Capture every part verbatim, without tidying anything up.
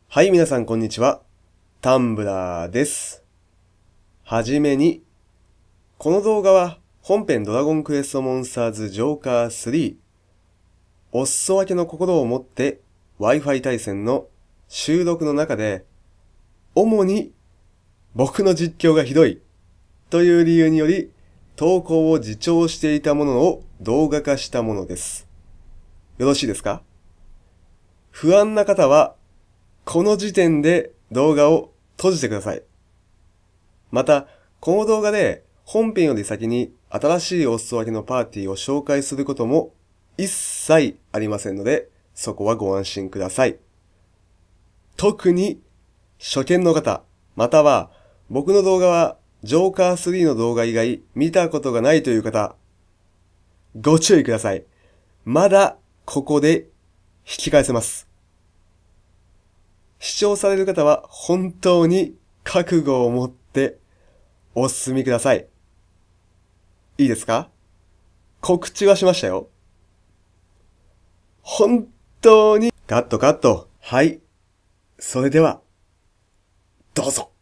はい、皆さんこんにちは。タンブラーです。はじめに、この動画は本編ドラゴンクエストモンスターズジョーカースリー、お裾分けの心を持って Wi-Fi 対戦の収録の中で、主に僕の実況がひどいという理由により、投稿を自重していたものを動画化したものです。よろしいですか？不安な方は、この時点で動画を閉じてください。また、この動画で本編より先に新しいお裾分けのパーティーを紹介することも一切ありませんので、そこはご安心ください。特に初見の方、または僕の動画はジョーカースリーの動画以外見たことがないという方、ご注意ください。まだここで引き返せます。視聴される方は本当に覚悟を持ってお進みください。いいですか？告知はしましたよ。本当にカットカット。はい。それでは、どうぞ。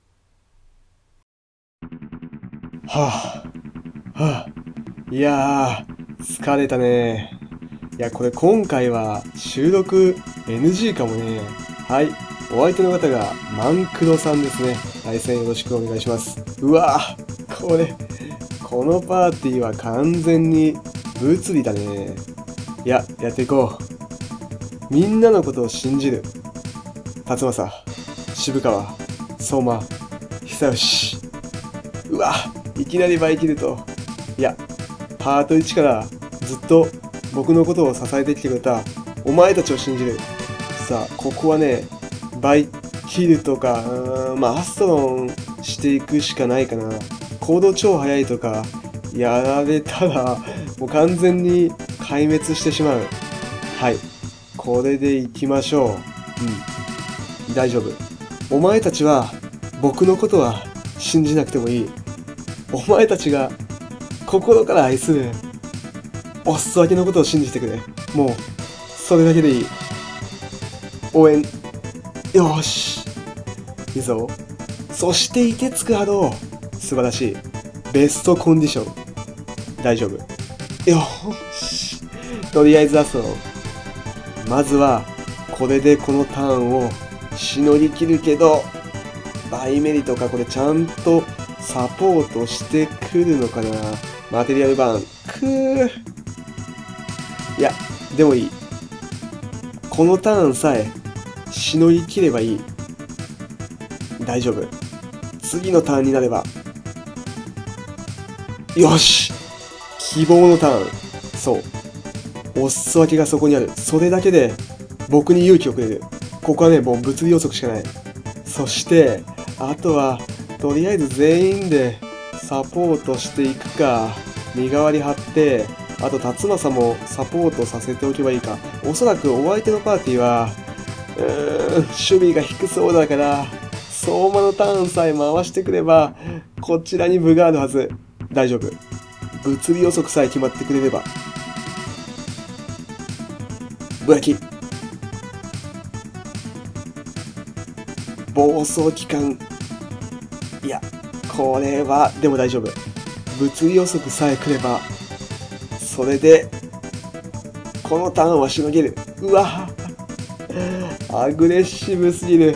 はぁ、はぁ、いやー、疲れたね。いや、これ今回は収録 エヌジー かもね。はい。お相手の方がマンクロさんですね。対戦よろしくお願いします。うわぁ、これ、このパーティーは完全に物理だね。いや、やっていこう。みんなのことを信じる。辰政、渋川、相馬、久吉。うわ、いきなりバイキルト。いや、パートいちからずっと僕のことを支えてきてくれたお前たちを信じる。さあ、ここはね、バイキルとか、うーん、まあ、アストロンしていくしかないかな。行動超速いとか、やられたら、もう完全に壊滅してしまう。はい。これで行きましょう。うん。大丈夫。お前たちは、僕のことは信じなくてもいい。お前たちが、心から愛する、お裾分けのことを信じてくれ。もう、それだけでいい。応援。よーし。いいぞ。そして、凍てつく波動。素晴らしい。ベストコンディション。大丈夫。よーし。とりあえずラスト。まずは、これでこのターンをしのぎきるけど、バイメリとかこれちゃんとサポートしてくるのかな。マテリアルバーン。くー。いや、でもいい。このターンさえしのぎきればいい。大丈夫。次のターンになれば。よし！希望のターン。そう。お裾分けがそこにある。それだけで僕に勇気をくれる。ここはね、もう物理予測しかない。そして、あとは、とりあえず全員でサポートしていくか。身代わり張って、あと、辰政もサポートさせておけばいいか。おそらくお相手のパーティーは、うーん、守備が低そうだから、相馬のターンさえ回してくれば、こちらに分があるはず。大丈夫。物理予測さえ決まってくれれば。ぼやき。暴走期間。いや、これは、でも大丈夫。物理予測さえ来れば、それで、このターンはしのげる。うわアグレッシブすぎる。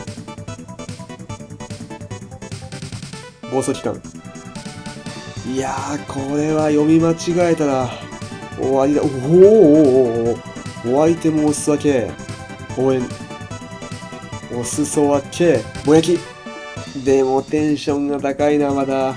暴走期間。いやー、これは読み間違えたら、終わりだ。おーおーおーおーお相手もお裾分け。応援。お裾分け。ぼやき。でもテンションが高いな、まだ。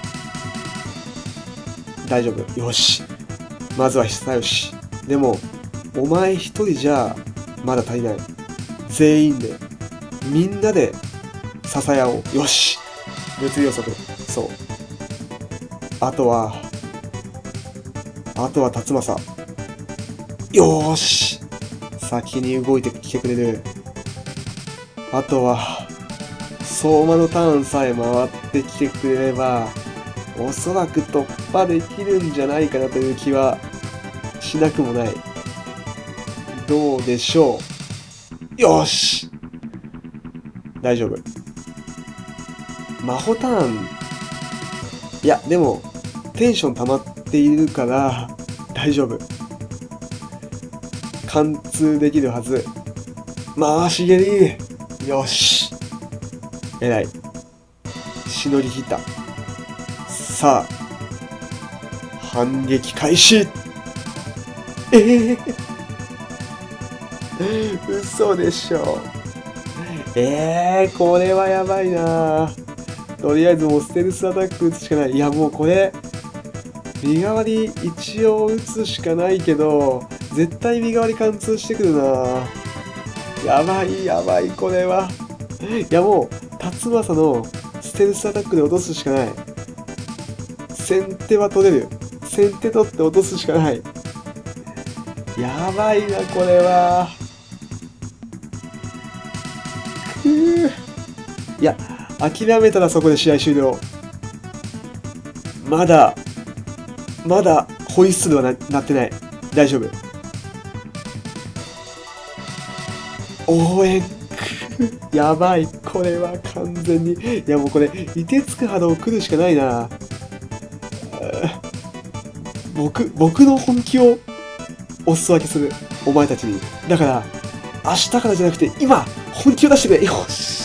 大丈夫。よし。まずは久吉。でも、お前一人じゃ、まだ足りない。全員で、みんなで、支え合おう。よし。物理予測。そう。あとは、あとは辰政。よーし。先に動いてきてくれる。あとは、相馬のターンさえ回ってきてくれれば、おそらく突破できるんじゃないかなという気はしなくもない。どうでしょう。よし。 大丈夫。魔法ターン。いや、でも、テンション溜まっているから、大丈夫。貫通できるはず。回し蹴り。よし。えらい。しのぎ切った。さあ。反撃開始。ええー。嘘でしょ。ええー、これはやばいな。とりあえずもうステルスアタック打つしかない。いやもうこれ、身代わり一応打つしかないけど、絶対身代わり貫通してくるな。やばいやばい、これは。いやもう、辰政のステルスアタックで落とすしかない。先手は取れる。先手取って落とすしかない。やばいな、これは。くぅ。いや、諦めたらそこで試合終了。まだ、まだホイッスルは な, なってない。大丈夫。応援。やばい。これは完全に。いやもうこれ、凍てつく波動来るしかないな。僕、僕の本気をお裾分けする。お前たちに。だから、明日からじゃなくて今、本気を出してくれ。よし。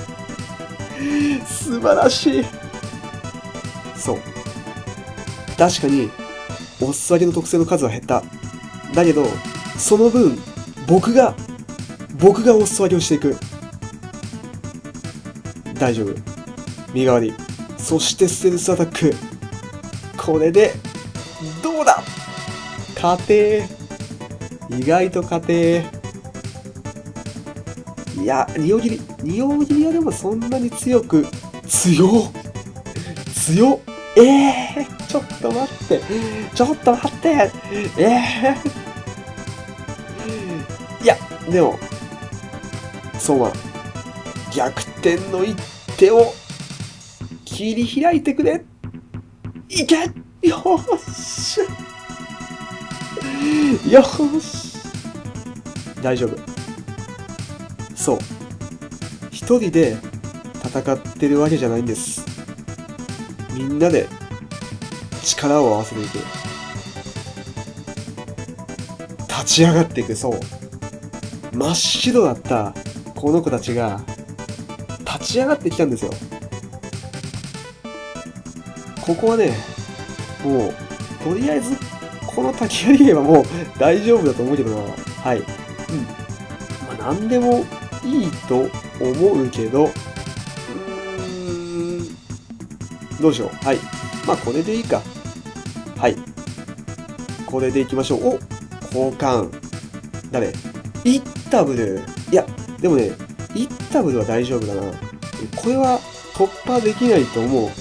素晴らしい。そう。確かに、お裾分けの特性の数は減った。だけど、その分、僕が、僕がお裾分けをしていく。大丈夫。身代わり。そしてステルスアタック。これで、どうだ？勝てー。意外と勝てー。いや、二葉切り。二葉切りはでもそんなに強く、強っ強っええー、ちょっと待って。ちょっと待って。ええー。いや、でも、そうは、逆転の一手を切り開いてくれ。いけよーしよーし大丈夫。そう。一人で戦ってるわけじゃないんです。みんなで力を合わせていく。立ち上がっていく、そう。真っ白だったこの子たちが立ち上がってきたんですよ。ここはね、もう、とりあえず、この滝槍芸はもう大丈夫だと思うけどな。はい。うん。まあ、なんでもいいと思うけど、うーん、どうしよう。はい。まあ、これでいいか。はい。これでいきましょう。お、交換。誰？イッタブル。いや、でもね、イッタブルは大丈夫だな。これは突破できないと思う。うん。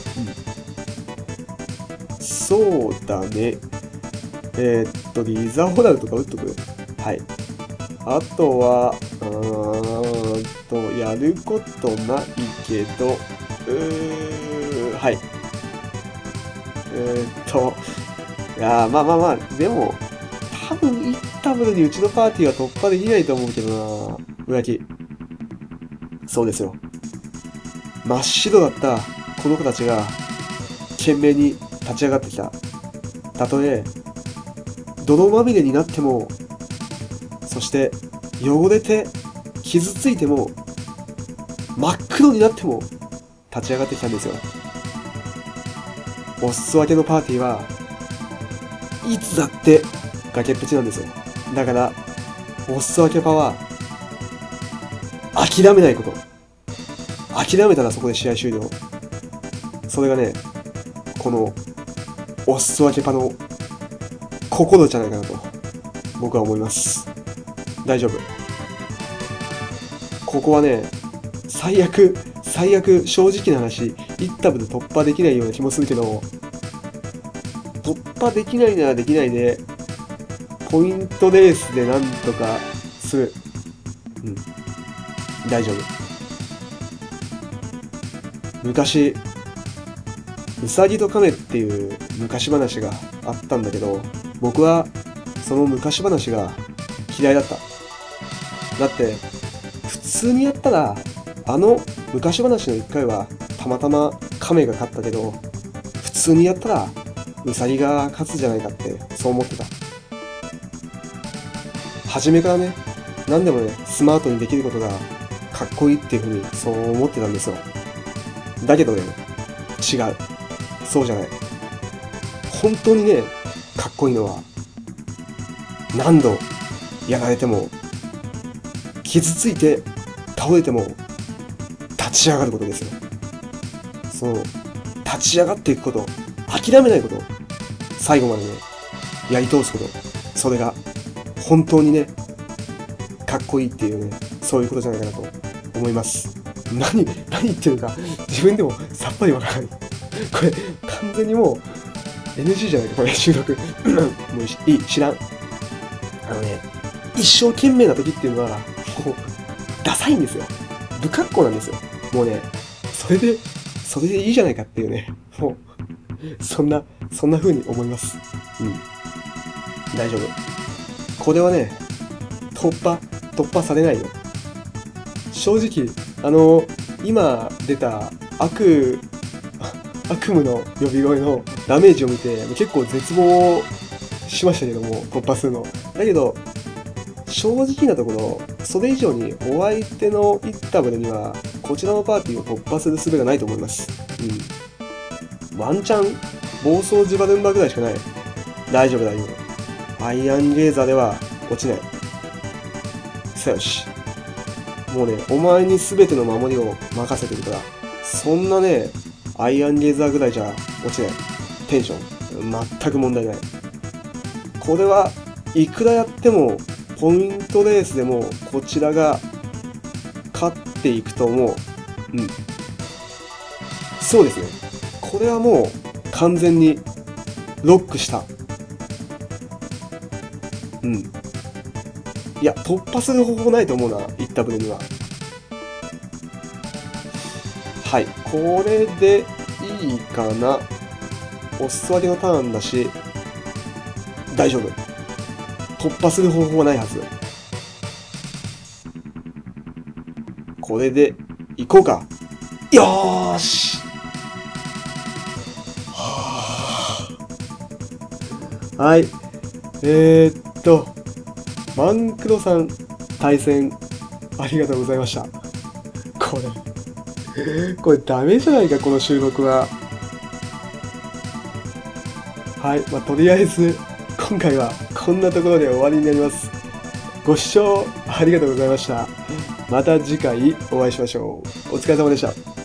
そうだね。えー、っと、リザホラルとか打っとく。はい。あとは、うーんと、やることないけど、うー、はい。えー、っと、いやー、まあまあまあ、でも、多分、イッタブルにうちのパーティーは突破できないと思うけどな。裏木。そうですよ。真っ白だったこの子たちが、懸命に立ち上がってきた。たとえ、泥まみれになっても、そして汚れて傷ついても、真っ黒になっても立ち上がってきたんですよ。お裾分けのパーティーはいつだって崖っぷちなんですよ。だから、お裾分けパは諦めないこと。諦めたらそこで試合終了。それがね、このお裾分けパの心じゃないかなと僕は思います。大丈夫。ここはね、最悪、最悪正直な話、イッタブで突破できないような気もするけど、突破できないならできないで、ポイントレースでなんとかする。うん。大丈夫。昔、うさぎと亀っていう昔話があったんだけど、僕はその昔話が嫌いだった。だって、普通にやったらあの昔話のいっかいはたまたま亀が勝ったけど、普通にやったらウサギが勝つじゃないかってそう思ってた。初めからね、何でもね、スマートにできることがかっこいいっていうふうにそう思ってたんですよ。だけどね、違う。そうじゃない。本当にね、かっこいいのは、何度やられても、傷ついて倒れても立ち上がることですよ。その、立ち上がっていくこと、諦めないこと、最後までね、やり通すこと、それが本当にね、かっこいいっていうね、そういうことじゃないかなと思います。何、何言ってるか自分でもさっぱりわからない。これ完全にもう エヌジー じゃないか、これ収録。もういい、知らん。あのね、一生懸命な時っていうのは、もう、ダサいんですよ。不格好なんですよ。もうね、それで、それでいいじゃないかっていうね、もう、そんな、そんな風に思います。うん。大丈夫。これはね、突破、突破されないよ。正直、あの、今出た悪、悪夢の呼び声のダメージを見て、結構絶望しましたけども、突破するの。だけど、正直なところ、それ以上にお相手のイッタブルには、こちらのパーティーを突破する術がないと思います。うん。ワンチャン、暴走ジバルンバぐらいしかない。大丈夫大丈夫。アイアンゲーザーでは落ちない。さよし。もうね、お前に全ての守りを任せてるから、そんなね、アイアンゲーザーぐらいじゃ落ちない。テンション、全く問題ない。これはいくらやっても、ポイントレースでもこちらが勝っていくと思う。うん。そうですね。これはもう完全にロックした。うん。いや、突破する方法ないと思うな、イッタブルには。はい。これでいいかな。おすわりのターンだし、大丈夫。突破する方法はないはず。これで、行こうか。よーし。はい。えー、っと、マンクロさん、対戦、ありがとうございました。これ、これダメじゃないか、この収録は。はい。まあ、とりあえず、今回はこんなところで終わりになります。ご視聴ありがとうございました。また次回お会いしましょう。お疲れ様でした。